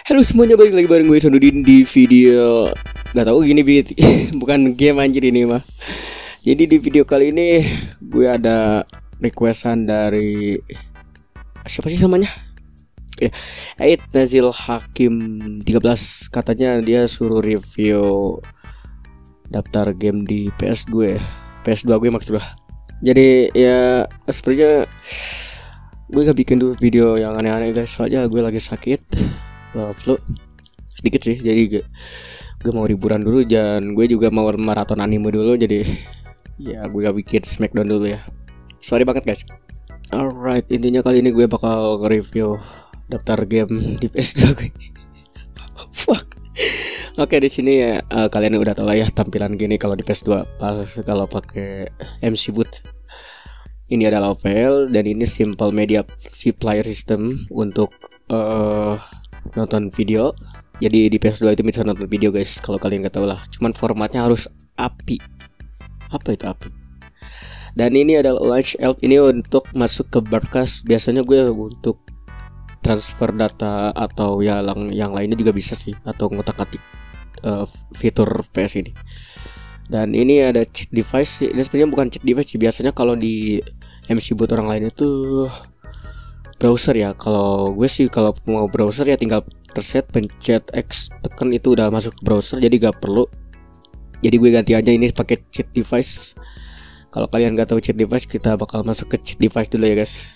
Halo semuanya, balik lagi bareng gue Sonudin di video gak tahu gini bukan game anjir ini mah. Jadi di video kali ini gue ada requestan dari siapa sih namanya? Ya, Ait Nazil Hakim 13. Katanya dia suruh review daftar game di PS2 gue maksudnya. Jadi ya sebenarnya gue gak bikin dulu video yang aneh-aneh guys, soalnya gue lagi sakit flu sedikit sih. Jadi gue mau liburan dulu dan gue juga mau maraton anime dulu. Jadi ya gue gak bikin Smackdown dulu ya, sorry banget guys. Alright, intinya kali ini gue bakal review daftar game di PS2 gue. Fuck. Oke, di sini ya kalian udah tahu lah ya tampilan gini kalau di PS2 kalau pakai MC Boot. Ini adalah OPL dan ini simple media player system untuk nonton video. Jadi di PS2 itu bisa nonton video guys, kalau kalian nggak tahu lah. Cuman formatnya harus API. Apa itu API? Dan ini adalah launch help, ini untuk masuk ke broadcast. Biasanya gue untuk transfer data atau yang lainnya juga bisa sih, atau ngotak-atik fitur PS ini. Dan ini ada cheat device. Ini sebenarnya bukan cheat device sih. Biasanya kalau di MC Boot orang lain itu browser ya. Kalau gue sih kalau mau browser ya tinggal reset, pencet X, tekan itu udah masuk ke browser, jadi gak perlu. Jadi gue ganti aja ini pakai cheat device. Kalau kalian gak tahu cheat device, kita bakal masuk ke cheat device dulu ya guys.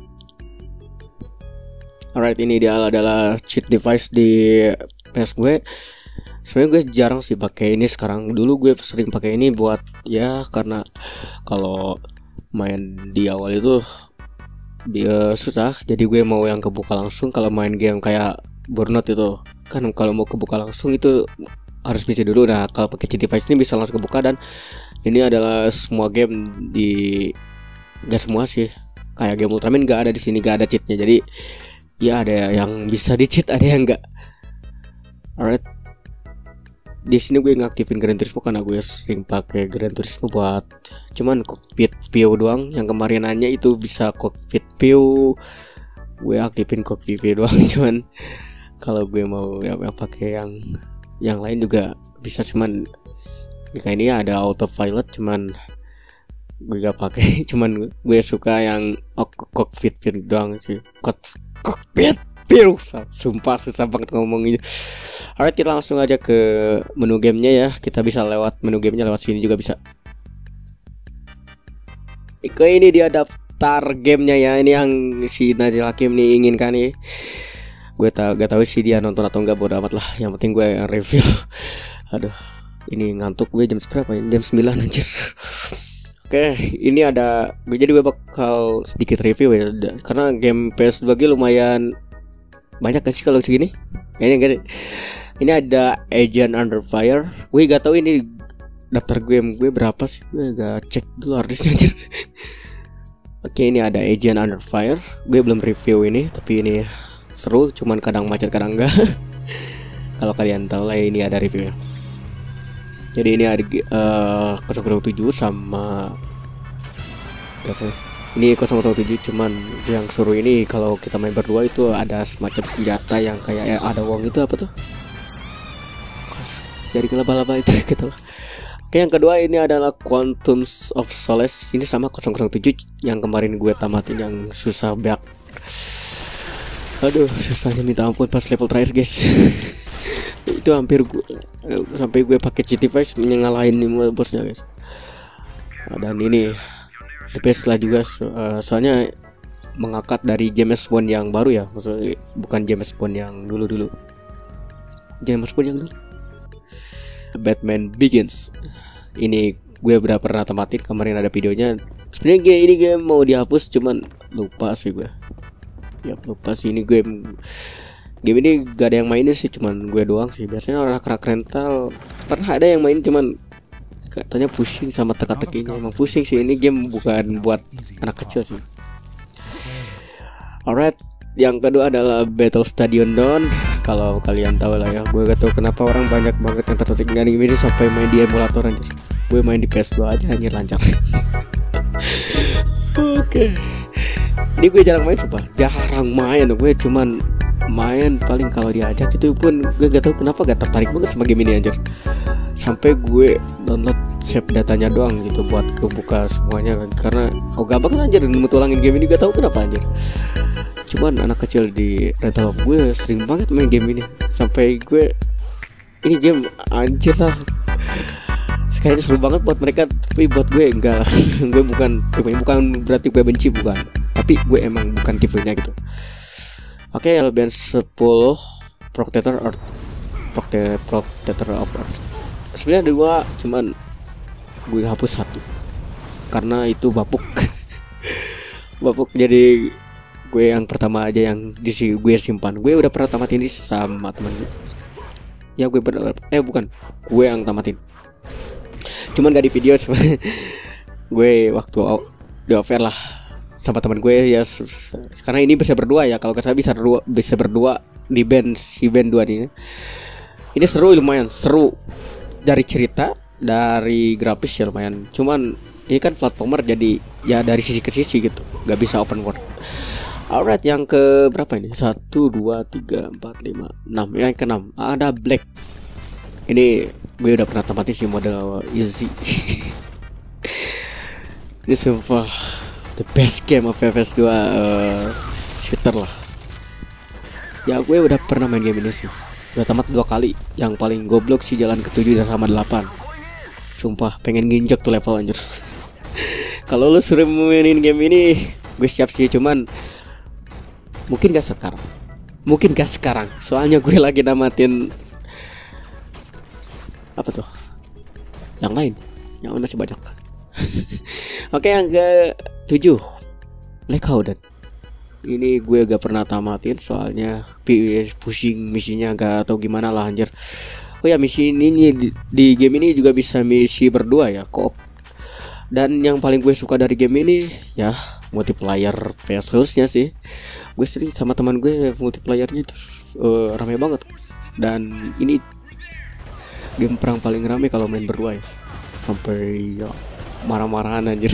Alright, ini dia adalah cheat device di PS gue. Sebenarnya gue jarang sih pakai ini sekarang. Dulu gue sering pakai ini buat ya, karena kalau main di awal itu dia susah, jadi gue mau yang kebuka langsung. Kalau main game kayak Burnout itu kan kalau mau kebuka langsung itu harus bisa dulu. Nah, kalau pakai cheat device ini bisa langsung kebuka. Dan ini adalah semua game di, gak semua sih, kayak game Ultraman gak ada di sini, gak ada cheatnya. Jadi ya ada yang bisa di cheat, ada yang enggak. Alright, di sini gue ngaktifin Gran Turismo karena gue sering pakai Gran Turismo buat cuman cockpit view doang. Yang kemarin nanya itu bisa cockpit view, gue aktifin cockpit view doang. Cuman kalau gue mau yang pakai yang lain juga bisa. Cuman kayak ini ada autopilot, cuman gue gak pakai. Cuman gue suka yang cockpit view doang sih. Cockpit view, sumpah susah banget ngomongnya. Alright, kita langsung aja ke menu gamenya ya. Kita bisa lewat menu gamenya, lewat sini juga bisa. Ini dia daftar gamenya ya. Ini yang si Nazil Hakim nih inginkan nih. Gue gak tahu sih dia nonton atau enggak, bodo amat lah. Yang penting gue review. Aduh, ini ngantuk gue jam berapa ya? Jam 9 anjir. Oke, ini ada, jadi gue bakal sedikit review ya, karena game PS2 gue lumayan banyak gak sih kalau segini? Ini ada Agent Under Fire. Gue gak tahu ini daftar game gue berapa sih. Gue gak cek dulu harddisknya anjir. Oke, ini ada Agent Under Fire. Gue belum review ini, tapi ini seru, cuman kadang macet kadang enggak. Kalau kalian tahu lah, ini ada reviewnya. Jadi ini ada 007 sama biasanya ini 007, cuman yang suruh ini kalau kita main berdua itu ada semacam senjata yang kayak ada uang itu, apa tuh? Jadi laba-laba itu gitu lah. Oke, yang kedua ini adalah Quantum of Solace. Ini sama 007 yang kemarin gue tamatin, yang susah banget. Aduh, susahnya minta ampun pas level terakhir guys. Itu hampir sampai gue pakai cheat device ngalahin bosnya guys. Dan ini the best lah juga, soalnya mengangkat dari James Bond yang baru ya, maksudnya bukan James Bond yang dulu. James Bond yang dulu, Batman Begins. Ini gue udah pernah tamatin, kemarin ada videonya. Sebenarnya ini game mau dihapus, cuman lupa sih gue. Ya lupa sih, ini game ini gak ada yang mainin sih, cuman gue doang sih. Biasanya orang-orang rental pernah ada yang main, cuman katanya pusing sama teka-tekinya. Emang pusing sih, ini game bukan buat anak kecil sih. Alright, yang kedua adalah Battle Stadion Dawn. Kalau kalian tahu lah ya, gue gak tahu kenapa orang banyak banget yang tertarik dengan ini sampai main di emulator anjir. Gue main di PS2 aja anjir lancar. Oke. Ini gue jarang main, coba jarang main. Gue cuman main paling kalau diajak itu pun gue gak tahu kenapa gak tertarik banget sama game ini anjir. Sampai gue download save datanya doang gitu buat kebuka semuanya karena gak banget anjir metulangin game ini, gak tahu kenapa anjir. Cuman anak kecil di rental gue sering banget main game ini sampai gue ini game anjir lah. Sekali seru banget buat mereka, tapi buat gue enggak. Gue bukan berarti gue benci, bukan. Tapi gue emang bukan tipenya gitu. Oke, LBN 10 Protector of Earth. Sebenarnya ada 2, cuman gue hapus 1 karena itu bapuk. Bapuk, jadi gue yang pertama aja yang gue simpan. Gue udah pernah tamatin ini sama teman gue. Ya gue gue yang tamatin. Cuman gak di video sama gue waktu di offer lah sama teman gue ya. Karena ini bisa berdua ya, kalau saya bisa berdua di event 2 ini. Ini seru, lumayan seru dari cerita, dari grafis ya lumayan. Cuman ini kan platformer jadi ya dari sisi ke sisi gitu, gak bisa open world. Alright, yang ke berapa ini? 1, 2, 3, 4, 5, 6. Yang ke-6 ada Black. Ini gue udah pernah tamatin sih model Uzi. Ini sumpah the best game of FS2 shooter lah. Ya gue udah pernah main game ini sih, udah tamat 2 kali. Yang paling goblok sih jalan ke-7 dan sama 8. Sumpah pengen nginjek tuh level anjir. Kalau lu suruh mainin game ini gue siap sih, cuman mungkin gak sekarang. Soalnya gue lagi namatin apa tuh? Yang lain masih banyak. Oke, yang ke-7 Lecouden. Ini gue gak pernah tamatin soalnya pusing misinya, gak tau gimana lah anjir. Oh ya, misi ini di game ini juga bisa misi berdua ya, co-op. Dan yang paling gue suka dari game ini ya multiplayer versusnya sih. Gue sering sama teman gue multiplayernya itu rame banget. Dan ini game perang paling rame kalau main berdua ya. Sampai ya marah-marahan anjir.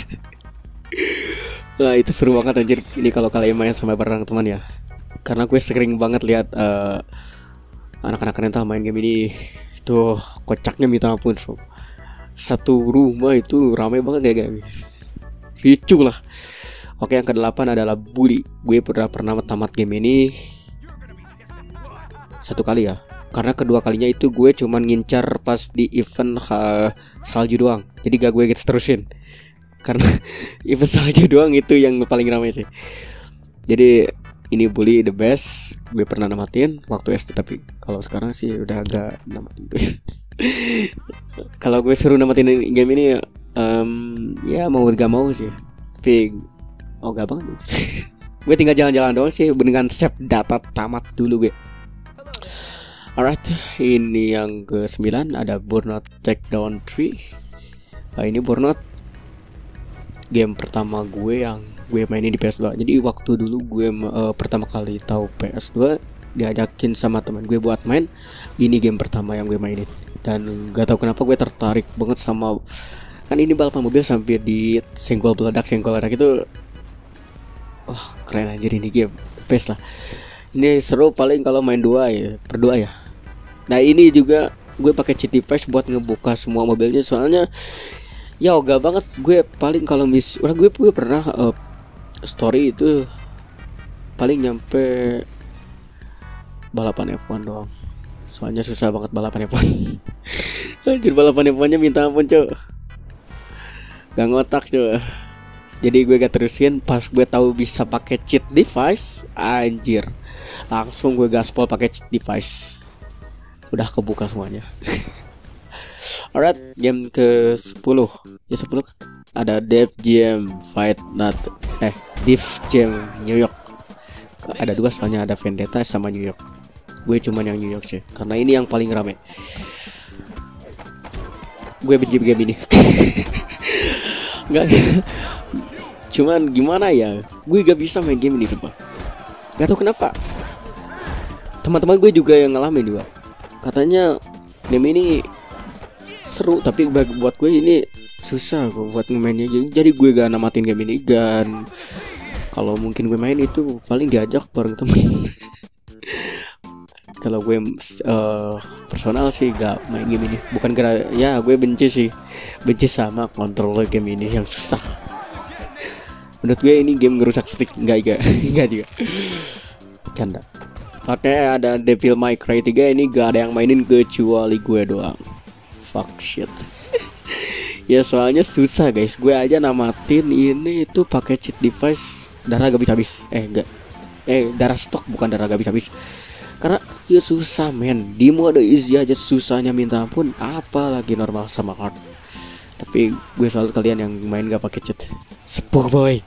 Nah itu seru banget anjir. Ini kalau kalian main sama bareng teman ya. Karena gue sering banget lihat anak-anak rental main game ini. Itu kocaknya minta ampun. Satu rumah itu ramai banget ya guys. Ricu lah. Oke, yang ke-8 adalah Bully. Gue pernah tamat game ini 1 kali ya. Karena kedua kalinya itu gue cuman ngincar pas di event salju doang. Jadi gak gue terusin. Karena event salju doang itu yang paling ramai sih. Jadi ini Bully the best. Gue pernah namatin waktu SD, tapi kalau sekarang sih udah agak namatin. Kalau gue suruh namatin game ini ya mau gak mau sih. Tapi gak banget. Gue tinggal jalan-jalan doang sih dengan save data tamat dulu gue. Alright, ini yang ke-9 ada Burnout Takedown 3. Ini Burnout game pertama gue yang gue mainin di PS2. Jadi waktu dulu gue pertama kali tahu PS2 diajakin sama teman gue buat main. Ini game pertama yang gue mainin. Dan gak tahu kenapa gue tertarik banget sama, kan ini balapan mobil sampai di senggol ledak itu. Wah keren anjir ini game, best lah. Ini seru paling kalau main berdua ya. Nah ini juga gue pakai cheat device buat ngebuka semua mobilnya, soalnya ya ogah banget gue paling kalau gue pernah story itu paling nyampe balapan F1 doang. Soalnya susah banget balapan F1. Anjir balapan F1 nya minta ampun cuy. Gak ngotak cuy. Jadi gue gak terusin pas gue tahu bisa pakai cheat device, anjir. Langsung gue gaspol pakai cheat device. Udah kebuka semuanya. Alright, game ke-10. Ya 10 ada Def Jam New York. Ada 2 soalnya, ada Vendetta sama New York. Gue cuman yang New York sih, karena ini yang paling rame. Gue benci game ini. Enggak. Cuman gimana ya, gue gak bisa main game ini coba. Gak tau kenapa. Teman-teman gue juga yang ngalamin juga. Katanya game ini seru, tapi buat gue ini susah buat ngemainnya. Jadi gue gak namatin game ini. Dan kalau mungkin gue main itu paling diajak bareng temen. Kalau gue personal sih gak main game ini. Bukan gara ya gue benci sama controller game ini yang susah. Menurut gue ini game ngerusak stick. Enggak juga. Canda. Oke, ada Devil May Cry 3 ini gak ada yang mainin kecuali gue doang. Fuck shit. Ya soalnya susah guys. Gue aja namatin ini itu pakai cheat device, darah gak habis. Darah stok bukan darah gak habis. Karena ya susah men. Di mode easy aja susahnya minta ampun, apalagi normal sama hard. Tapi gue selalu kalian yang main gak pakai cheat. Sepuh boy.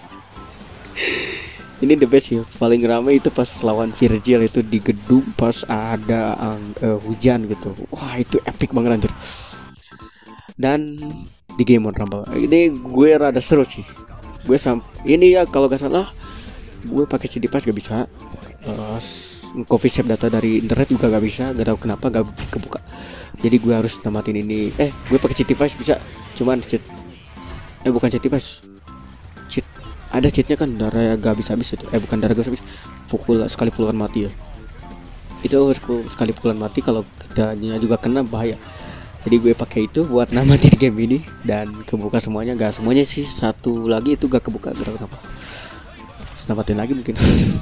Ini the best ya. Paling ramai itu pas lawan Virgil itu di gedung pas ada hujan gitu. Wah itu epic banget anjir. Dan di game on Rumble ini gue rada seru sih. Ini ya kalau gak salah gue pakai CD Pass gak bisa. Coffee shop data dari internet juga gak bisa. Gak tahu kenapa gak kebuka. Jadi gue harus namatin ini. Gue pakai CD Pass bisa. Cuman cheat. Bukan CD Pass. Cheat. Ada cheatnya kan, darah gak habis itu. Bukan darah gak habis. Sekali pukulan mati ya. Itu sekali pukulan mati, kalau kitanya juga kena bahaya. Jadi gue pakai itu buat namatin game ini dan kebuka semuanya. Gak semuanya sih, satu lagi itu gak kebuka. Gak tahu kenapa. Terus namatin lagi mungkin.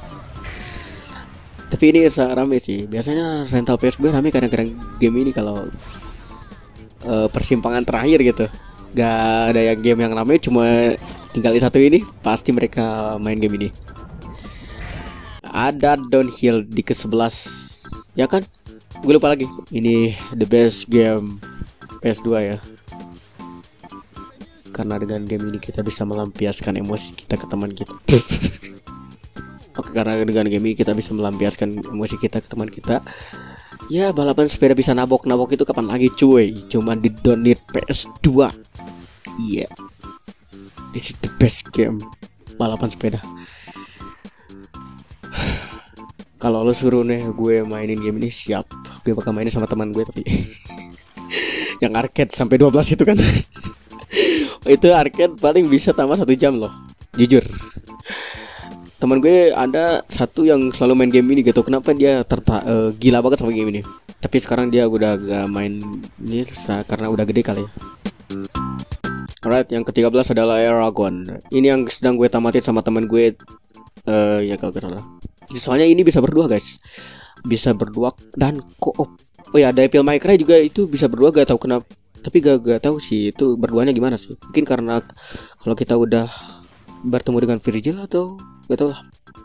Tapi ini rame sih. Biasanya rental PS gue rame kadang-kadang game ini kalau persimpangan terakhir gitu. Gak ada yang game yang rame, cuma tinggal satu ini pasti mereka main game ini. Ada Downhill di ke-11 ya kan? Gue lupa lagi. Ini the best game PS2 ya. Karena dengan game ini kita bisa melampiaskan emosi kita ke teman kita. Oke, karena dengan game ini kita bisa melampiaskan emosi kita ke teman kita. Ya balapan sepeda bisa nabok itu kapan lagi cuy? Cuman di Downhill PS2. Iya. This is the best game balapan sepeda. Kalau lo suruh nih gue mainin game ini, siap. Gue bakal mainin sama teman gue tapi yang arcade sampai 12 itu kan. Itu arcade paling bisa tambah 1 jam loh. Jujur. Teman gue ada satu yang selalu main game ini gitu. Kenapa dia gila banget sama game ini. Tapi sekarang dia udah gak main ini karena udah gede kali ya. Alright, yang ke-13 adalah Eragon. Ini yang sedang gue tamatin sama teman gue. Ya kalau gak salah. Soalnya ini bisa berdua guys. Bisa berdua dan co-op. Oh ya, Devil May Cry juga itu bisa berdua, gak tahu kenapa. Tapi gak tahu sih itu berduanya gimana sih. Mungkin karena kalau kita udah bertemu dengan Virgil atau gak tahu lah.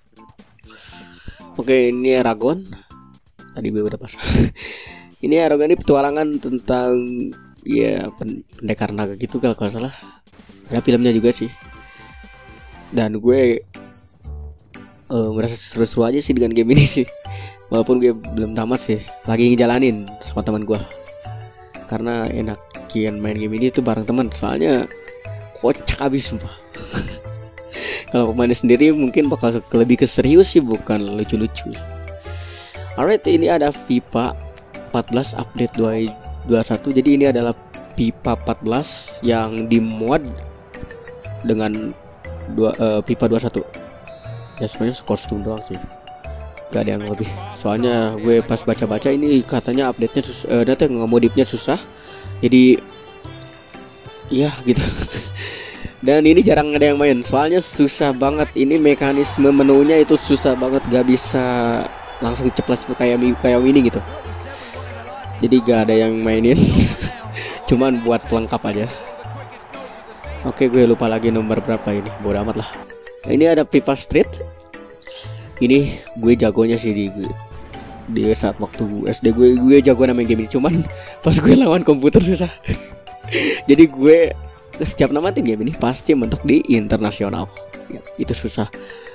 Oke, ini Eragon. Tadi gue udah pas. Ini Eragon ini petualangan tentang ya pendekar naga gitu kalau gak salah. Ada filmnya juga sih. Dan gue merasa seru-seru aja sih dengan game ini sih. Walaupun gue belum tamat sih, lagi ngejalanin sama teman gue. Karena enakin main game ini tuh bareng teman. Soalnya kocak abis sumpah. Kalau main sendiri mungkin bakal lebih ke serius sih, bukan lucu-lucu. Alright, ini ada FIFA 14 update 221. Jadi ini adalah FIFA 14 yang dimuat dengan FIFA 21. Ya sebenarnya kostum doang sih, gak ada yang lebih. Soalnya gue pas baca-baca ini katanya update-nya data ngemodifnya susah. Jadi ya gitu. Dan ini jarang ada yang main. Soalnya susah banget. Ini mekanisme menunya itu susah banget. Gak bisa langsung ceplas itu kayak Winnie gitu. Jadi gak ada yang mainin. Cuman buat pelengkap aja. Oke, gue lupa lagi nomor berapa ini. Bodo amat lah. Ini ada FIFA Street. Ini gue jagonya sih di saat waktu SD gue jago namanya game ini. Cuman pas gue lawan komputer susah. Jadi gue setiap namatin game ini pasti mentok di internasional ya, itu susah.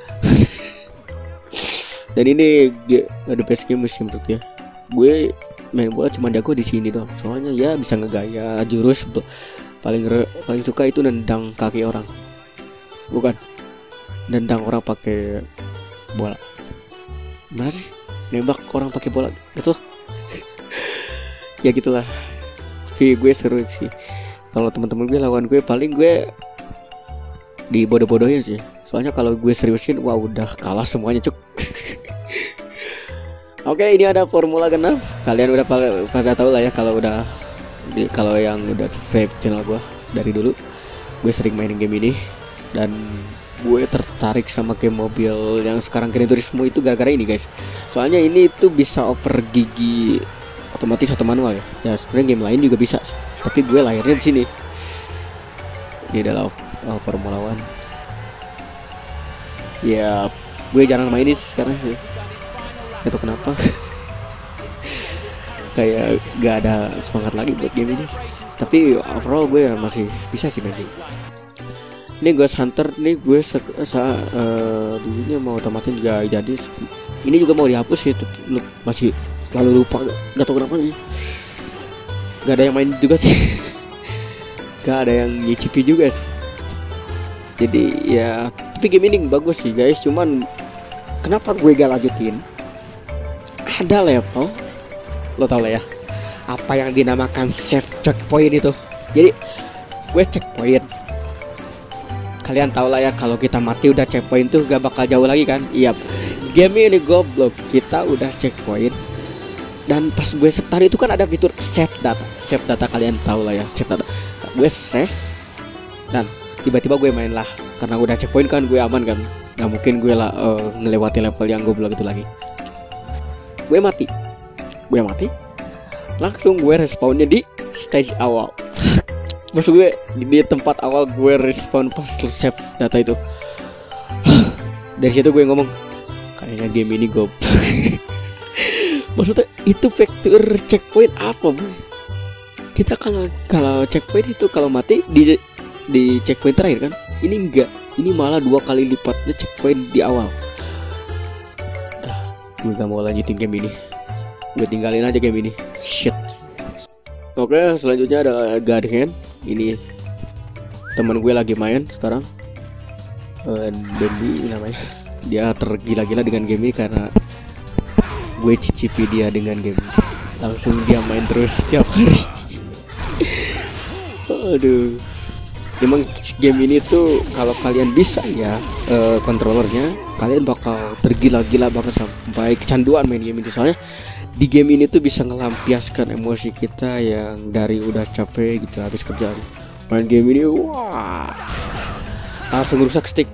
Dan ini ada best game musim menurut ya. Gue main bola cuma jago di sini dong. Soalnya ya bisa ngegaya jurus. Paling suka itu nendang kaki orang. Bukan nendang orang pakai bola. Gimana sih? Nembak orang pakai bola itu. Ya gitulah. Tapi gue seru sih. Kalau teman-teman gue lawan gue paling gue dibodoh-bodohin sih. Soalnya kalau gue seriusin wah udah kalah semuanya cuk. Oke, ini ada formula genap. Kalian udah pada tahu lah ya kalau yang udah subscribe channel gue dari dulu. Gue sering mainin game ini dan gue tertarik sama game mobil yang sekarang Gran Turismo itu gara-gara ini guys. Soalnya ini tuh bisa oper gigi otomatis atau manual ya. Ya sebenarnya game lain juga bisa, tapi gue lahirnya di sini. Ini adalah Formula One. Ya, gue jarang mainin sekarang sih. Itu kenapa? Kayak gak ada semangat lagi buat game ini. Tapi overall gue masih bisa sih main. Ini Ghost Hunter nih gue dulunya mau tamatin juga jadi. Ini juga mau dihapus sih, masih selalu lupa. Gak tau kenapa nih. Gak ada yang main juga sih. Gak ada yang nyicipi juga sih. Jadi ya, tapi game ini bagus sih guys. Cuman kenapa gue gak lanjutin? Ada level, lo tau lah ya, apa yang dinamakan save checkpoint itu. Jadi gue checkpoint, kalian tau lah ya, kalau kita mati udah checkpoint tuh gak bakal jauh lagi kan. Iya, game ini goblok, kita udah checkpoint dan pas gue start itu kan ada fitur save data. Save data kalian tau lah ya, save data. Gue save dan tiba-tiba gue main lah, karena udah checkpoint kan, gue aman kan, gak mungkin gue lah ngelewati level yang goblok itu lagi. Gue mati, langsung gue respawnnya di stage awal. Maksud gue di tempat awal gue respawn pas save data itu. Dari situ gue ngomong, kayaknya game ini goblok. Maksudnya itu faktor checkpoint apa, boy? Kita kalau checkpoint itu kalau mati di checkpoint terakhir kan, ini enggak, ini malah 2 kali lipatnya checkpoint di awal. Gue gak mau lanjutin game ini, gue tinggalin aja game ini. Shit. Oke, selanjutnya ada Garden. Ini teman gue lagi main sekarang, Dendi namanya. Dia tergila-gila dengan game ini karena gue cicipi dia dengan game ini. Langsung dia main terus setiap hari. Aduh, emang game ini tuh kalau kalian bisa ya kontrolernya, kalian bakal tergila-gila banget sampai kecanduan main game ini. Soalnya di game ini tuh bisa ngelampiaskan emosi kita yang dari udah capek gitu habis kerjaan, main game ini wah langsung rusak stick.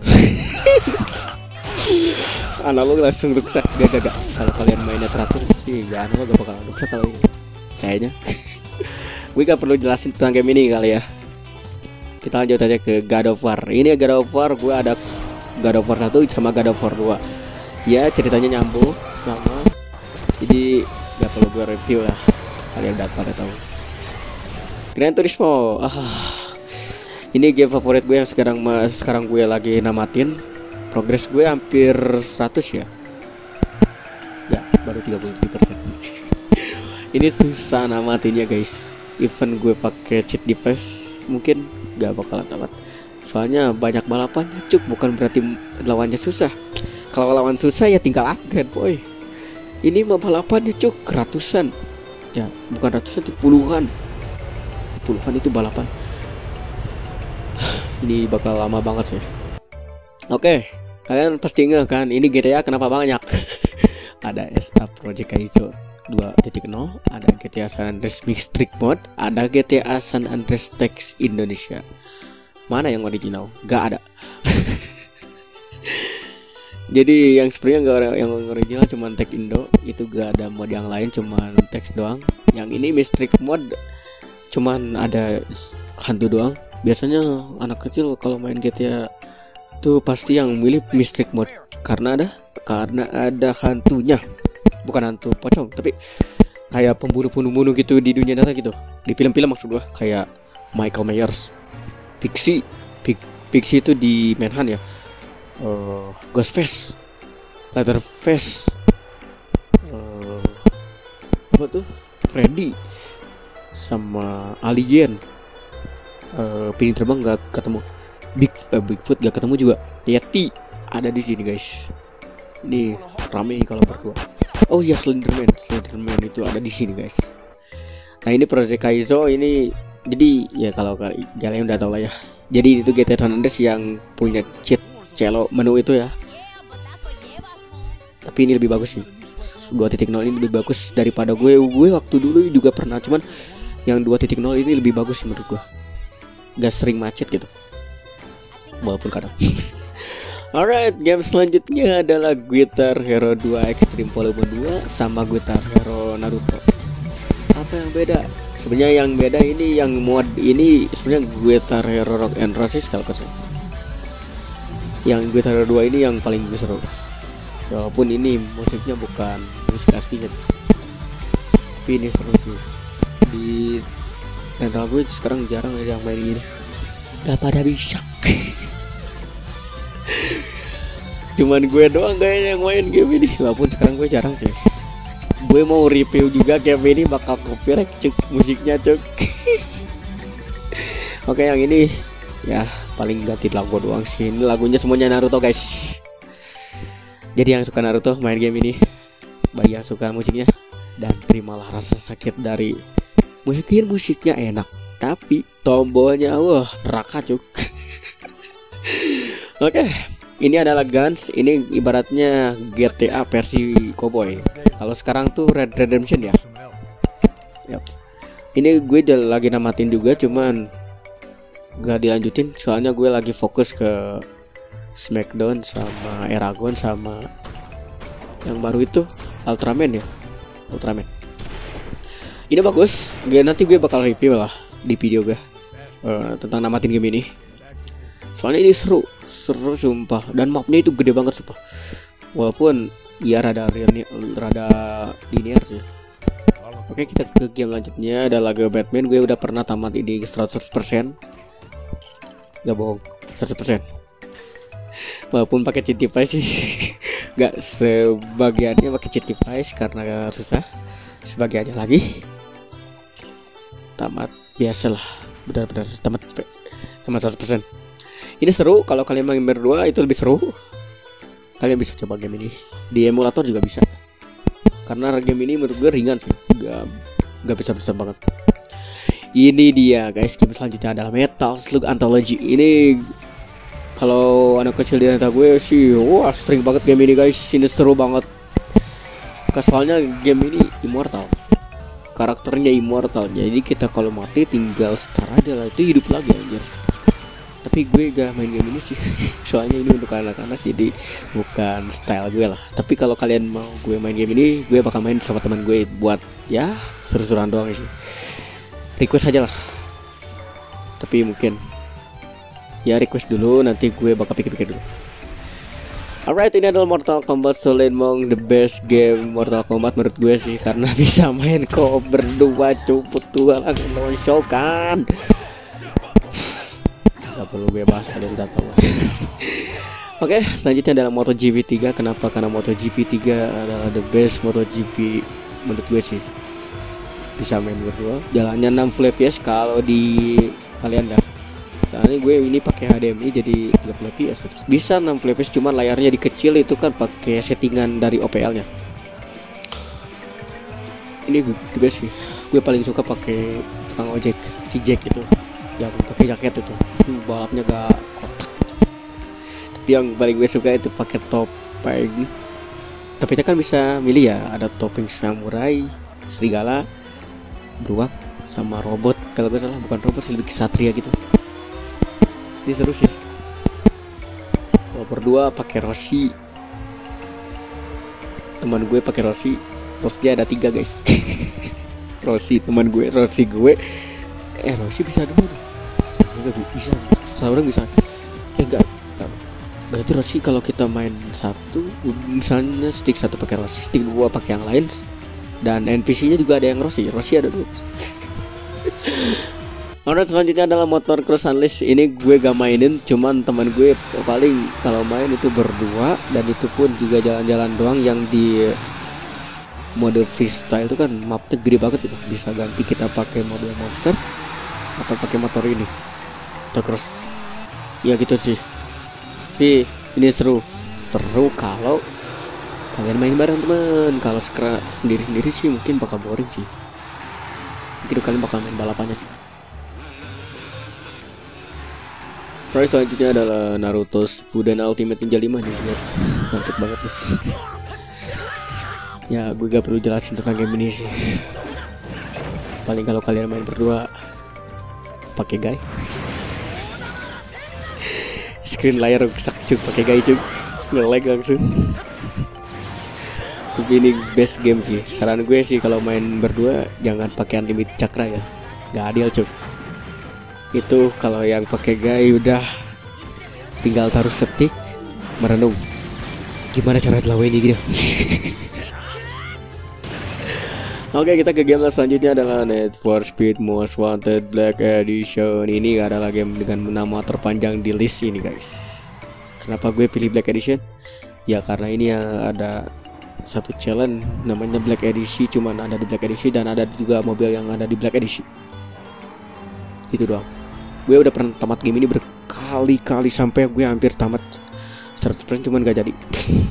Analog langsung rusak. Gak kalau kalian mainnya teratur sih ya analog gak bakal rusak kalau ini kayaknya. Gue gak perlu jelasin tentang game ini kali ya. Kita lanjut aja ke God of War. Ini God of War, gue ada God of War 1 sama God of War 2. Ya ceritanya nyambung sama, jadi gak perlu gue review lah, kalian udah pada tahu. Gran Turismo, ini game favorit gue yang sekarang gue lagi namatin. Progres gue hampir 100 ya. Ya, baru 33%. Ini susah namatinnya guys. Even gue pakai cheat device mungkin gak bakalan tamat. Soalnya banyak balapannya cuk, bukan berarti lawannya susah. Kalau lawan susah ya tinggal upgrade boy. Ini mah balapannya cuk ratusan. Ya, bukan ratusan, puluhan. Puluhan itu balapan. Ini bakal lama banget sih. Oke, kalian pasti nggak kan ini GTA kenapa banyak? Ada SA Project Kaizo 2.0, ada GTA San Andreas Mixed Mode, ada GTA San Andreas Text Indonesia. Mana yang original? Gak ada. Jadi yang sebenarnya gak ada yang original, cuman teks Indo. Itu gak ada mod yang lain, cuman teks doang. Yang ini Mixed Mode cuman ada hantu doang. Biasanya anak kecil kalau main GTA tuh pasti yang milih Mixed Mode karena ada hantunya. Bukan hantu pocong, tapi kayak pembunuh gitu di dunia nyata gitu. Di film-film maksud gua, kayak Michael Myers, Pixie itu di Manhunt ya. Ghostface, Leatherface, apa tuh, Freddy, sama Alien. Piring terbang gak ketemu, Bigfoot gak ketemu juga, Yeti ada di sini guys. Ini rame kalau berdua. Oh iya, Slenderman itu ada di sini guys. Nah ini Project Kaizo ini, jadi ya kalau kalian udah tahu lah ya. Jadi itu GTA San Andreas yang punya cheat celo menu itu ya. Tapi ini lebih bagus sih. 2.0 ini lebih bagus daripada gue waktu dulu juga pernah, cuman yang 2.0 ini lebih bagus menurut gue, gak sering macet gitu walaupun kadang. Alright, game selanjutnya adalah Guitar Hero 2 Extreme Volume 2 sama Guitar Hero Naruto. Apa yang beda? Sebenarnya yang beda ini yang mod ini sebenarnya Guitar Hero Rock and Roses kalau kesel. Yang Guitar Hero 2 ini yang paling seru. Walaupun ini musiknya bukan musik aslinya sih, tapi ini seru sih. Di rental gue sekarang jarang yang main ini. Udah pada bisa. Cuman gue doang kayaknya yang main game ini. Walaupun sekarang gue jarang sih. Gue mau review juga game ini, bakal copyright cuk musiknya cuk. Oke, yang ini ya paling ganti lagu doang sih. Ini lagunya semuanya Naruto guys. Jadi yang suka Naruto main game ini, bagi yang suka musiknya, dan terimalah rasa sakit dari musiknya enak, tapi tombolnya wah neraka cuk. Oke, ini adalah Guns. Ini ibaratnya GTA versi cowboy. Kalau sekarang tuh Red Redemption ya. Yap. Ini gue lagi namatin juga, cuman gak dilanjutin soalnya gue lagi fokus ke Smackdown sama Eragon sama yang baru itu Ultraman ya. Ultraman. Ini bagus. Nanti gue bakal review lah di video gue tentang namatin game ini. Soalnya ini seru sumpah, dan mapnya itu gede banget sumpah. Walaupun ya rada linear sih. Oke, kita ke game lanjutnya ada lagu Batman. Gue udah pernah tamat ini 100%. Gak bohong, 100%. Walaupun pakai cheat device sih. Gak sebagiannya pakai cheat device karena susah. Sebagiannya lagi tamat biasalah, benar-benar tamat 100%. Ini seru, kalau kalian main berdua itu lebih seru. Kalian bisa coba game ini di emulator juga bisa. Karena game ini menurut gue ringan sih, gak bisa banget. Ini dia guys, game selanjutnya adalah Metal Slug Anthology. Ini kalau anak kecil di antara gue sih, wah sering banget game ini guys. Ini seru banget. Soalnya game ini immortal, karakternya immortal. Jadi kita kalau mati tinggal start aja lah, itu hidup lagi anjir. Tapi gue gak main game ini sih. Soalnya ini untuk anak-anak, jadi bukan style gue lah. Tapi kalau kalian mau gue main game ini, gue bakal main sama teman gue buat ya seru-seruan doang sih. Request aja lah. Tapi mungkin ya request dulu, nanti gue bakal pikir-pikir dulu. Alright, ini adalah Mortal Kombat Solid Mong, the best game Mortal Kombat menurut gue sih, karena bisa main co-op berdua, cuput tua langsung lawan Shao Kahn. Gak perlu gue bahas, kalian udah tahu. Oke, selanjutnya adalah MotoGP 3. Kenapa? Karena MotoGP 3 adalah the best MotoGP menurut gue sih. Bisa main berdua, jalannya 60 fps kalau di kalian dah. Soalnya gue ini pakai HDMI jadi 30 fps. Bisa 60 fps, cuman layarnya dikecil, itu kan pakai settingan dari OPL nya. Ini the best sih. Gue paling suka pakai tukang ojek, si Jack itu yang pakai jaket itu balapnya gak kotak gitu. Tapi yang paling gue suka itu pakai topeng. Tapi kan bisa milih ya, ada topeng samurai, serigala, beruang, sama robot. Kalau gue salah bukan robot sih, lebih ke satria gitu. Ini seru sih. Kalau berdua pakai Rossi, teman gue pakai Rossi. Rossi ada 3 guys. Rossi teman gue, Rossi gue. Rossi bisa dulu. Enggak bisa, seorang bisa. Enggak. Berarti Rossi kalau kita main satu, misalnya stick 1 pakai Rossi, stick 2 pakai yang lain, dan NPC-nya juga ada yang Rossi ada 2. Alright, selanjutnya adalah Motor Cross Unleashed. Ini gue gak mainin, cuman teman gue paling kalau main itu berdua, dan itu pun juga jalan-jalan doang. Yang di mode freestyle itu kan mapnya gede banget gitu, bisa ganti kita pakai mode monster atau pakai motor ini, Motor Cross. Ya gitu sih. Tapi ini seru kalau kalian main bareng teman. Kalau sendiri-sendiri sih mungkin bakal boring sih. Mungkin kalian bakal main balapannya sih. Right, selanjutnya adalah Naruto Shippuden Ultimate Ninja 5 nih. Mantap banget guys. Ya gue gak perlu jelasin tentang game ini sih. Paling kalau kalian main berdua pakai guy, screen layar rusak cuk, pakai guy cuk, nge-lag langsung. Tapi ini best game sih. Saran gue sih kalau main berdua jangan pakai unlimited cakra ya, gak adil cuk. Itu kalau yang pakai guy udah tinggal taruh setik merenung gimana cara lawan ini gitu. Oke, kita ke game selanjutnya adalah Need for Speed Most Wanted Black Edition. Ini adalah game dengan nama terpanjang di list ini guys. Kenapa gue pilih Black Edition? Ya karena ini ada satu challenge namanya Black Edition, cuman ada di Black Edition dan ada juga mobil yang ada di Black Edition. Itu doang. Gue udah pernah tamat game ini berkali-kali sampai gue hampir tamat 100% cuman gak jadi.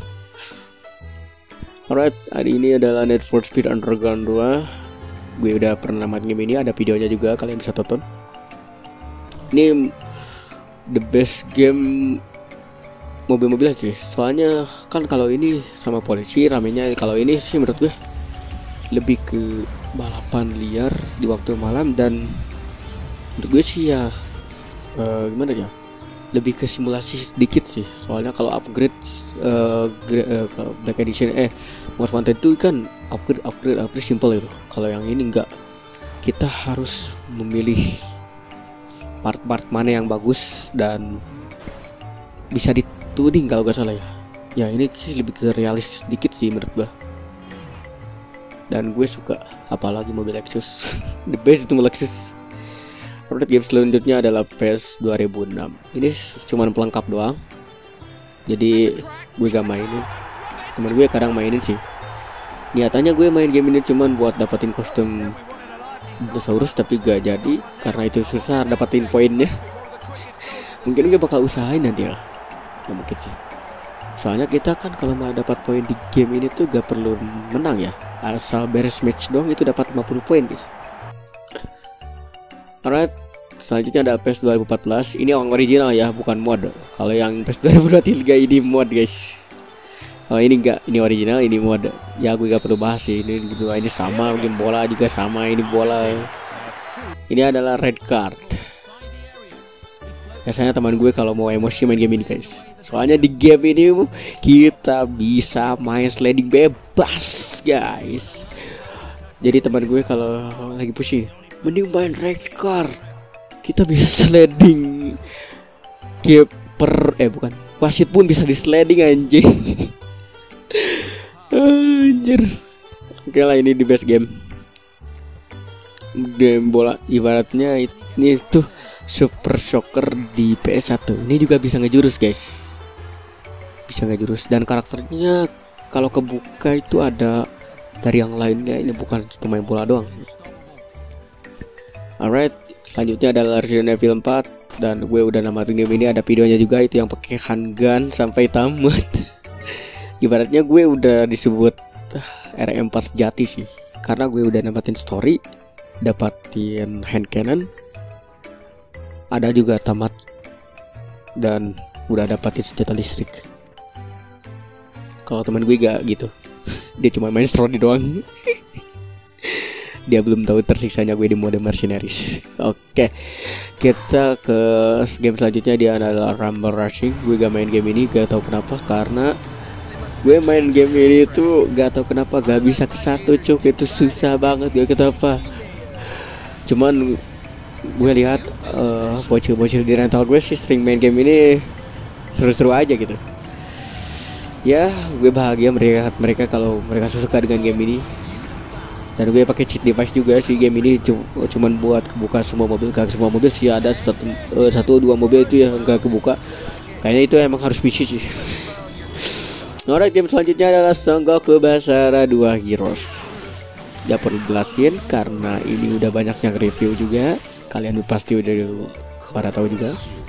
Alright, hari ini adalah Need for Speed Underground 2. Gue udah pernah tamat game ini, ada videonya juga, kalian bisa tonton. Ini the best game mobil-mobilan sih. Soalnya kan kalau ini sama polisi ramenya, kalau ini sih menurut gue lebih ke balapan liar di waktu malam. Dan menurut gue sih ya gimana ya, lebih ke simulasi sedikit sih. Soalnya kalau upgrade Black Edition Most Wanted itu kan upgrade simple itu. Kalau yang ini enggak, kita harus memilih part-part mana yang bagus dan bisa dituding kalau gak salah ya. Ya ini sih lebih ke realis sedikit sih menurut gua. Dan gue suka, apalagi mobil Lexus. The best itu Lexus. Game selanjutnya adalah PES 2006. Ini cuman pelengkap doang, jadi gue gak mainin. Temen gue kadang mainin sih. Niatannya gue main game ini cuman buat dapetin kostum dinosaurus, tapi gak jadi karena itu susah dapetin poinnya. Mungkin gue bakal usahain nanti lah. Gak mungkin sih. Soalnya kita kan kalau mau dapat poin di game ini tuh gak perlu menang ya. Asal beres match doang itu dapat 50 poin guys. Alright, selanjutnya ada PES 2014. Ini yang original ya, bukan mod. Kalau yang PES 2023 ini mod guys. Oh ini enggak, ini original, ini mod. Ya gue gak perlu bahas sih. Ini kedua ini sama, game bola juga sama, ini bola. Ini adalah red card. Biasanya teman gue kalau mau emosi main game ini guys. Soalnya di game ini kita bisa main sliding bebas guys. Jadi teman gue kalau lagi pusing, mending main red card. Kita bisa sliding. Keeper bukan, wasit pun bisa di sliding anjing. Anjir. Oke lah, ini di best game. Game bola ibaratnya ini tuh Super Soccer di PS1. Ini juga bisa ngejurus guys. Bisa ngejurus dan karakternya kalau kebuka itu ada dari yang lainnya. Ini bukan pemain bola doang. Alright, selanjutnya adalah Resident Evil 4 dan gue udah namatin game ini, ada videonya juga itu yang pakai handgun sampai tamat. Ibaratnya gue udah disebut RM4 sejati sih, karena gue udah namatin story, dapatin hand cannon, ada juga tamat dan udah dapatin senjata listrik. Kalau teman gue gak gitu, dia cuma main story doang. Dia belum tahu tersiksanya gue di mode mercenaries. Oke, kita ke game selanjutnya, dia adalah Rumble Rushing. Gue gak main game ini, gak tahu kenapa, karena gue main game ini tuh gak tahu kenapa gak bisa ke satu cuk, itu susah banget gak kenapa. Cuman gue lihat bocil-bocil di rental gue sih sering main game ini, seru-seru aja gitu. Ya gue bahagia melihat mereka kalau mereka suka dengan game ini. Dan gue pakai cheat device juga sih. Game ini cuman buat kebuka semua mobil. Gak semua mobil sih, ada satu dua mobil itu yang gak kebuka. Kayaknya itu emang harus PC sih. Alright, game selanjutnya adalah Sengoku Basara 2 Heroes. Gak perlu jelasin karena ini udah banyak yang review juga. Kalian pasti udah pada tahu juga.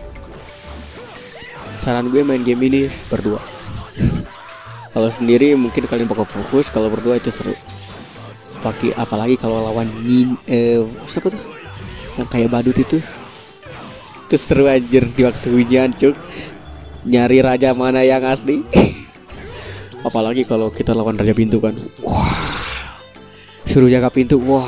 Saran gue main game ini berdua. Kalau sendiri mungkin kalian bakal fokus, kalau berdua itu seru. Apalagi kalau lawan siapa tuh yang kayak badut itu seru anjir di waktu hujan cuk. Nyari raja mana yang asli. apalagi kalau kita lawan raja pintu kan. Wah, suruh jaga pintu. Wah.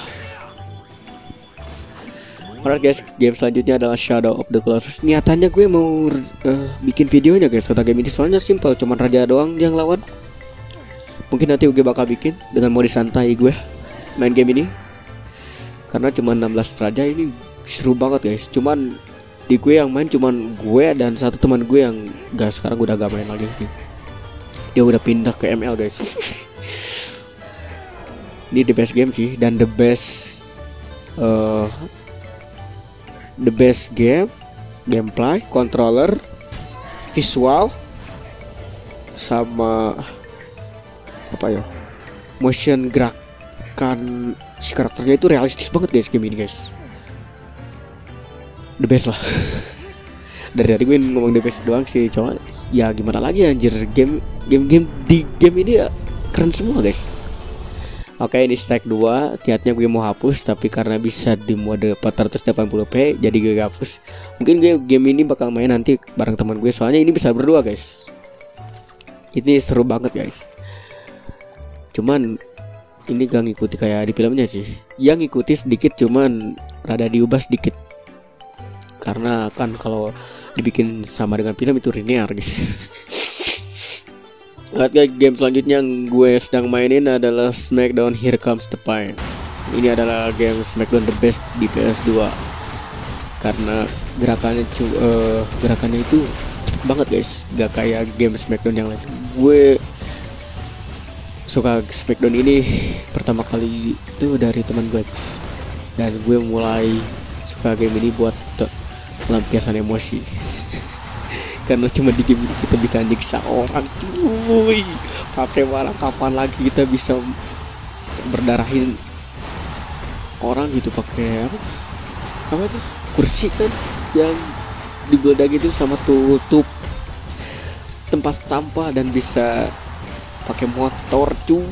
Alright guys, game selanjutnya adalah Shadow of the Colossus. Niatannya gue mau bikin videonya guys kata game ini, soalnya simple, cuman raja doang yang lawan. Mungkin nanti gue bakal bikin dengan mode santai gue main game ini, karena cuma 16 raja ini seru banget guys. Cuman di gue yang main cuman gue dan satu teman gue yang sekarang gue udah gak main lagi sih. Dia udah pindah ke ML guys. Ini the best game sih, dan the best game, gameplay, controller, visual, sama apa ya, motion gerakan si karakternya itu realistis banget guys game ini guys. The best lah. Dari tadi gue ngomong the best doang sih, cuma ya gimana lagi anjir, game di game ini ya keren semua guys. Oke, ini strike 2. Niatnya gue mau hapus, tapi karena bisa di mode 480p jadi gue hapus. Mungkin gue game ini bakal main nanti bareng teman gue, soalnya ini bisa berdua guys. Ini seru banget guys. Cuman ini gak ngikuti kayak di filmnya sih. Yang ngikuti sedikit, cuman rada diubah sedikit. Karena kan kalau dibikin sama dengan film itu linear guys. Oke, game selanjutnya yang gue sedang mainin adalah Smackdown Here Comes the Pain. Ini adalah game Smackdown the best di PS2 karena gerakannya itu cepet banget guys, gak kayak game Smackdown yang lain. Gue suka Smackdown ini pertama kali itu dari teman gue guys, dan gue mulai suka game ini buat pelampiasan emosi. Karena cuma di game ini kita bisa nyiksa orang, cuy. Pakai warna kapan lagi kita bisa berdarahin orang gitu pakai apa tuh, kursi kan yang digeledah gitu sama tutup tempat sampah, dan bisa pakai motor cuy.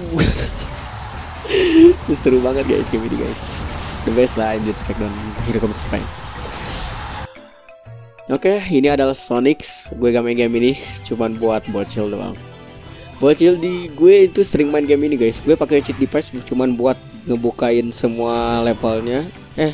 Seru banget guys game ini guys. The best lah, lanjut Smackdown Here Comes the Pain. Oke, ini adalah Sonic. Gue gak main game ini, cuman buat bocil doang. Bocil di gue itu sering main game ini guys. Gue pakai cheat device cuman buat ngebukain semua levelnya.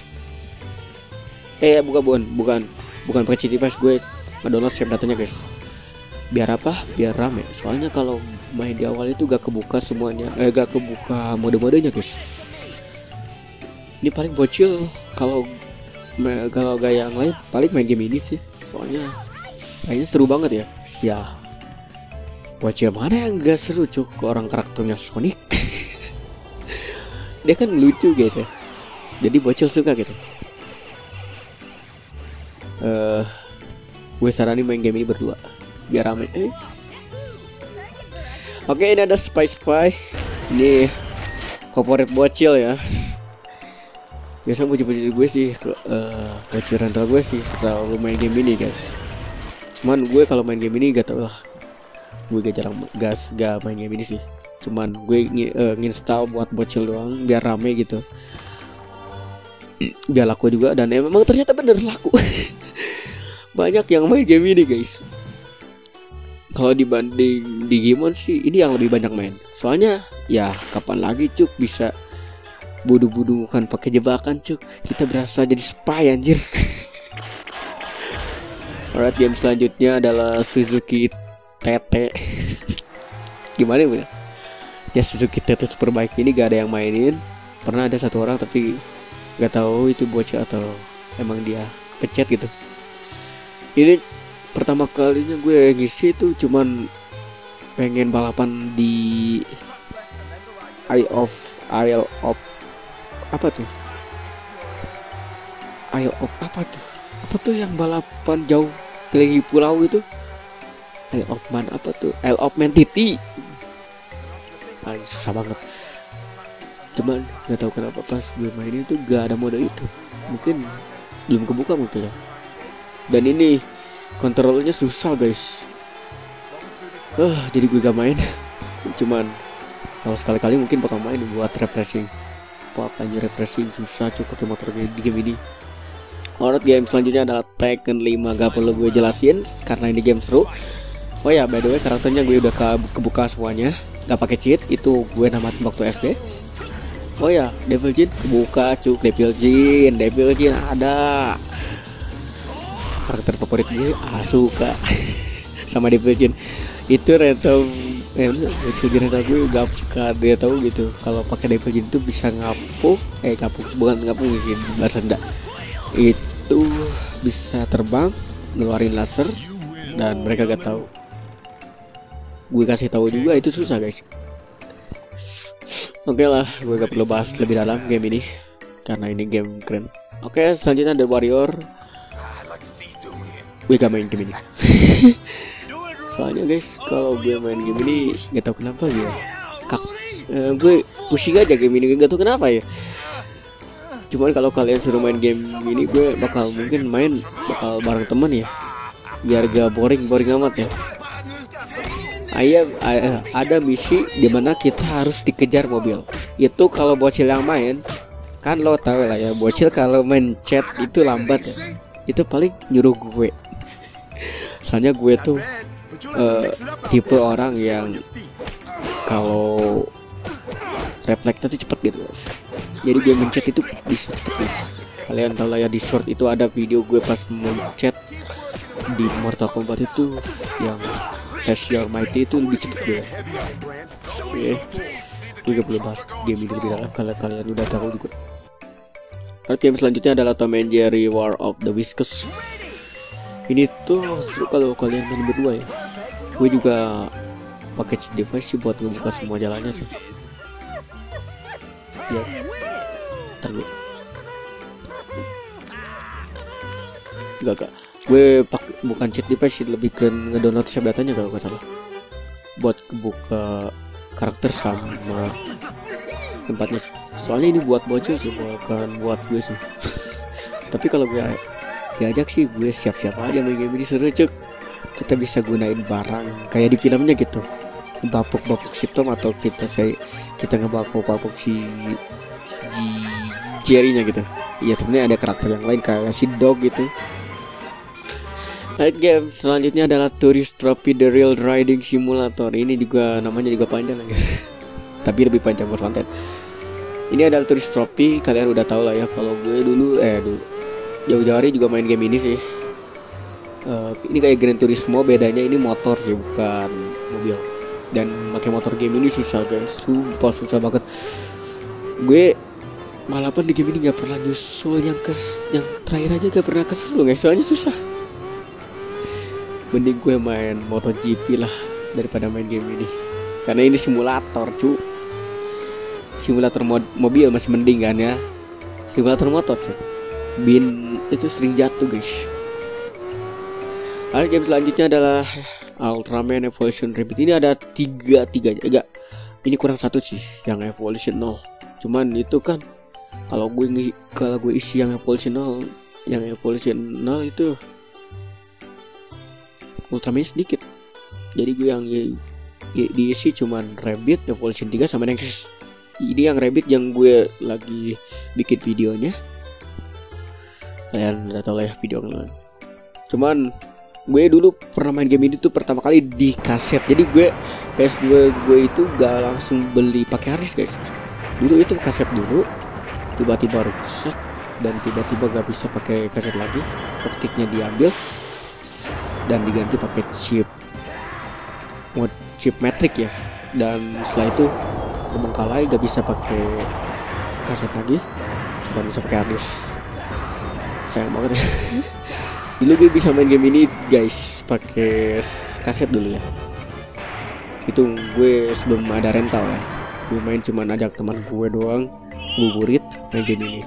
Bukan pakai cheat device, gue ngedownload save datanya guys. Biar apa? Biar rame. Soalnya kalau main di awal itu gak kebuka semuanya, gak kebuka mode-modenya guys. Ini paling bocil kalau gak yang lain paling main game ini sih, soalnya kayaknya seru banget ya. Ya, bocil mana yang gak seru cuk, orang karakternya Sonic. Dia kan lucu gitu, jadi bocil suka gitu. Gue saranin main game ini berdua biar rame. Oke, ini ada Spy. Ini favorit bocil ya. Biasa bocil-bocil gue sih, bocil rental gue sih selalu main game ini guys. Cuman gue kalau main game ini gak tau lah, gue gak main game ini sih. Cuman gue nginstal buat bocil doang biar rame gitu, biar laku juga. Dan emang ternyata bener laku. Banyak yang main game ini guys. Kalau dibanding Digimon sih ini yang lebih banyak main. Soalnya ya kapan lagi cuk bisa budu-budu kan pakai jebakan cuk, kita berasa jadi spy anjir. Alright, game selanjutnya adalah Suzuki TT. Gimana ya? Ya Suzuki TT Superbike ini gak ada yang mainin. Pernah ada satu orang tapi gak tahu itu bocah atau emang dia pencet gitu. Ini pertama kalinya gue ngisi tuh cuman pengen balapan di Isle of apa tuh? Apa tuh yang balapan jauh keliling pulau itu? Isle of Man Titi. Susah banget. Cuman gak tahu kenapa pas gue main itu gak ada mode itu. Mungkin belum kebuka mungkin ya. Dan ini kontrolnya susah guys. Jadi gue gak main. Cuman kalau sekali-kali mungkin bakal main buat refreshing. Makanya refreshing susah cukup pakai motor di game ini. Alright, game selanjutnya adalah Tekken 5. Gak perlu gue jelasin karena ini game seru. Oh ya, by the way karakternya gue udah kebuka semuanya, gak pakai cheat. Itu gue namatin waktu SD. Oh ya, Devil Jin kebuka cuk. Devil Jin ada. Karakter favorit gue Asuka. Sama Devil Jin. Itu rental gue gak suka dia tahu gitu. Kalau pakai Devil Jin itu bisa ngapuk, bukan ngapuk sih bahasa Sunda. Itu bisa terbang, ngeluarin laser, dan mereka gak tahu. Gue kasih tahu juga itu susah guys. Oke lah, gue gak perlu bahas lebih dalam game ini karena ini game keren. Oke, selanjutnya ada Warrior. Gue gak main game ini. Soalnya guys, kalau gue main game ini gak tau kenapa gitu. Gue pusing aja game ini, gak tau kenapa ya. Cuman kalau kalian suruh main game ini, gue bakal bareng temen ya, biar gak boring amat ya. Ada misi dimana kita harus dikejar mobil. Itu kalau bocil yang main, kan lo tau lah ya, bocil kalau main chat itu lambat ya. Itu paling nyuruh gue. Soalnya gue tuh tipe orang yang kalau refleksnya tuh cepet gitu guys. Jadi gue mencet itu bisa cepet guys. Kalian tau lah ya, di short itu ada video gue pas mencet di Mortal Kombat itu yang Test Your Mighty itu lebih cepet gue. Oke, gue gak perlu bahas game ini lebih dalam kalau kalian udah tahu juga. Game selanjutnya adalah Tom and Jerry War of the Whiskers. Ini tuh seru kalau kalian main berdua ya. Gue juga pakai device sih buat ngebuka semua jalannya sih. Ya, ntar gue Gak. Gue pakai bukan cheat device sih, lebih ke ngedownload datanya kalau nggak salah. Buat kebuka karakter sama tempatnya. Soalnya ini buat bocil sih, bukan buat gue sih. Tapi kalau gue diajak sih, gue siap-siap aja main game ini, seru cek. Kita bisa gunain barang kayak di filmnya gitu. Bapuk si Tom atau kita ngebapuk si Jerry-nya gitu. Ya sebenarnya ada karakter yang lain kayak si Dog gitu. Game selanjutnya adalah Tourist Trophy The Real Riding Simulator. Ini juga namanya juga panjang lagi. Tapi lebih panjang buat konten. Ini adalah Tourist Trophy, kalian udah tahu lah ya. Kalau gue dulu jauh-jauh hari juga main game ini sih. Ini kayak Gran Turismo, bedanya ini motor sih bukan mobil. Dan pakai motor game ini susah guys, sumpah susah banget. Gue balapan di game ini nggak pernah nyusul yang terakhir aja gak pernah kesusul guys, soalnya susah. Mending gue main MotoGP lah daripada main game ini, karena ini simulator cu. Simulator mobil masih mending kan ya, simulator motor cu. Bin itu sering jatuh guys. Game selanjutnya adalah Ultraman Evolution Repeat. Ini ada tiga-tiganya. Enggak, ini kurang satu sih yang Evolution 0. Cuman itu kan kalau gue isi yang Evolution 0 itu Ultraman sedikit. Jadi gue yang diisi cuman Rabbit, Evolution 3 sama Nexus. Ini yang Rabbit yang gue lagi bikin videonya. Kalian udah tau lah ya video lain. Cuman gue dulu pernah main game ini tuh pertama kali di kaset. Jadi gue PS2 gue itu gak langsung beli pakai harddisk guys. Dulu itu kaset dulu, tiba-tiba rusak dan tiba-tiba gak bisa pakai kaset lagi. Optiknya diambil dan diganti pakai chip Matrix ya. Dan setelah itu terbengkalai, gak bisa pakai kaset lagi, cuma bisa pakai harddisk. Sayang banget ya. Dulu gue bisa main game ini guys pakai kaset dulu ya. Itu gue sebelum ada rental ya. Gue main cuman ajak teman gue doang, buburit main game ini.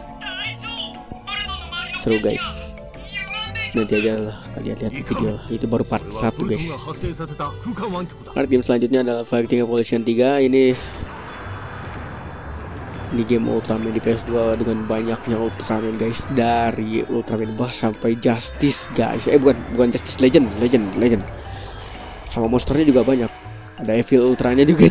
Seru guys. Nanti aja lah kalian lihat di video. Itu baru part 1 guys. Game selanjutnya adalah Fighting Evolution 3. Ini game Ultraman di PS2 dengan banyaknya Ultraman guys, dari Ultraman Bass sampai Justice guys. Bukan Justice, Legend. Sama monsternya juga banyak. Ada Evil Ultranya juga.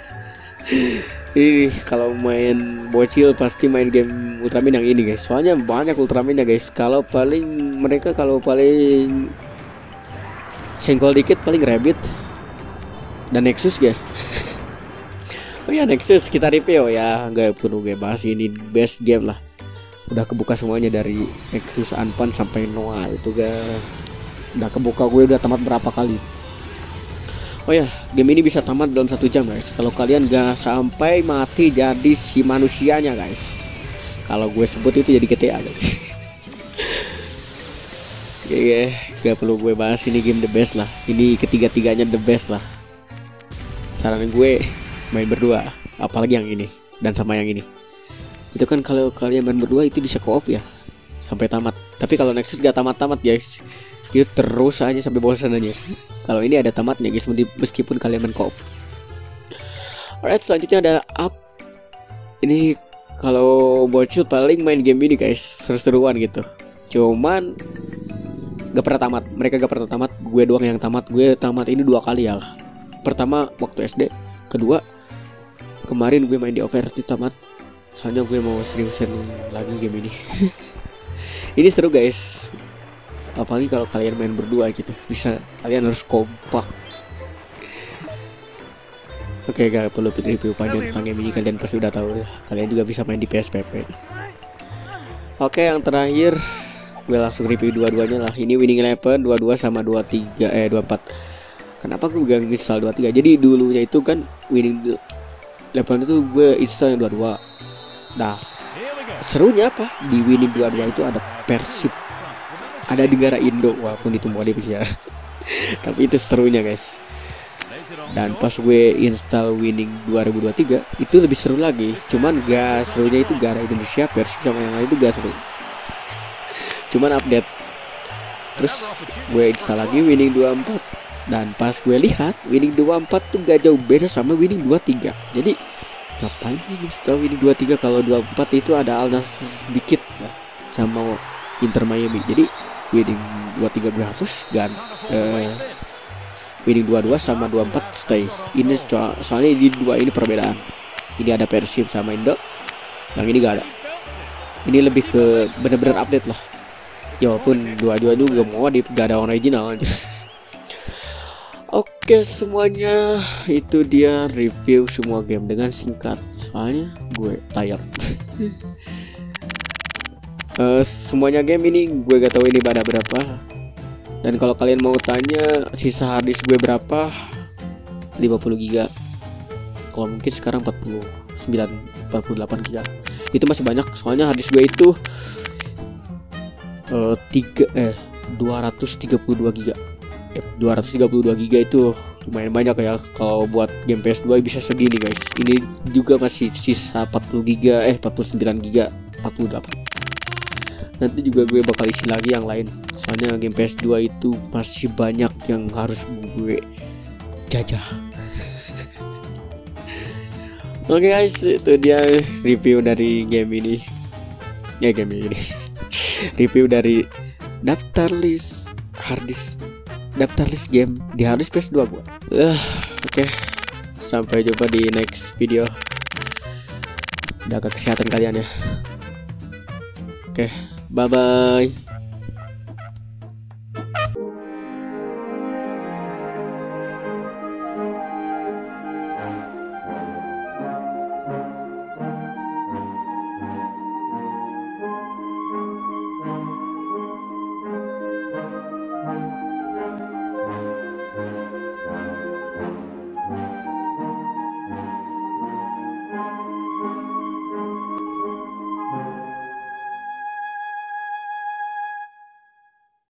Ini kalau main bocil pasti main game Ultraman yang ini guys. Soalnya banyak Ultramannya guys. Kalau paling senggol dikit paling Rabbit dan Nexus ya. Oh ya Nexus kita review ya, nggak perlu gue bahas, ini best game lah. Udah kebuka semuanya dari Nexus Unpunch sampai Noah itu udah kebuka, gue udah tamat berapa kali. Oh ya, game ini bisa tamat dalam 1 jam guys, kalau kalian gak sampai mati jadi si manusianya guys. Kalau gue sebut itu jadi GTA guys. Ya, gak perlu gue bahas, ini game the best lah. Ini ketiga-tiganya the best lah. Saran gue main berdua, apalagi yang ini dan sama yang ini. Itu kan kalau kalian main berdua itu bisa co-op ya sampai tamat. Tapi kalau Nexus gak tamat-tamat guys, itu terus aja sampai bosan aja. Kalau ini ada tamatnya guys, meskipun kalian main co-op. Alright, selanjutnya ada up. Ini kalau bocil paling main game ini guys, seru-seruan gitu. Cuman gak pernah tamat, mereka gak pernah tamat. Gue doang yang tamat. Gue tamat ini 2 kali ya. Pertama waktu SD, kedua kemarin gue main di Overwatch tamat. Soalnya gue mau seriusin lagi game ini. Ini seru guys, apalagi kalau kalian main berdua gitu. Bisa, kalian harus kompak. Oke, gak perlu review panjang tentang game ini, kalian pasti udah tahu ya. Kalian juga bisa main di PSPP. Oke, yang terakhir gue langsung review dua-duanya lah. Ini Winning Eleven 22 sama 24. Kenapa gue gak install 23? Jadi dulunya itu kan Winning Eleven itu gue install yang 22. Nah, serunya apa? Di Winning 22 itu ada Persib, ada negara Indo, walaupun itu mode PCR. Tapi itu serunya guys. Dan pas gue install Winning 2023 itu lebih seru lagi. Cuman gak serunya itu gara Indonesia, Persib sama yang lain itu gak seru. Cuman update. Terus gue install lagi Winning 24. Dan pas gue lihat Winning 24 tuh gak jauh beda sama Winning 23. Jadi ngapain ini install Winning 23 kalau 24 itu ada Al Nassr dikit ya, sama Inter Miami. Jadi Winning 23 gue hapus dan Winning 22 sama 24 stay. Ini soalnya di dua ini perbedaan. Ini ada Persib sama Indo, yang ini gak ada. Ini lebih ke bener-bener update lah. Ya walaupun dua-dua juga modif, gak ada original aja. Oke, semuanya itu dia review semua game dengan singkat, soalnya gue tayap. Semuanya game ini gue gak tahu ini pada berapa. Dan kalau kalian mau tanya sisa harddisk gue berapa, 50 GB. Kalau mungkin sekarang 48 GB. Itu masih banyak, soalnya harddisk gue itu 232 GB. 232 GB itu lumayan banyak ya. Kalau buat game PS2 bisa segini guys. Ini juga masih sisa 40 GB, 49 GB, 48. Nanti juga gue bakal isi lagi yang lain. Soalnya game PS2 itu masih banyak yang harus gue jajah. Oke guys, itu dia review dari game ini. Ya game ini. Review dari daftar list harddisk, daftar list game di harddisk PS2 gua. Oke. Sampai jumpa di next video. Jaga kesehatan kalian ya. Oke, bye bye.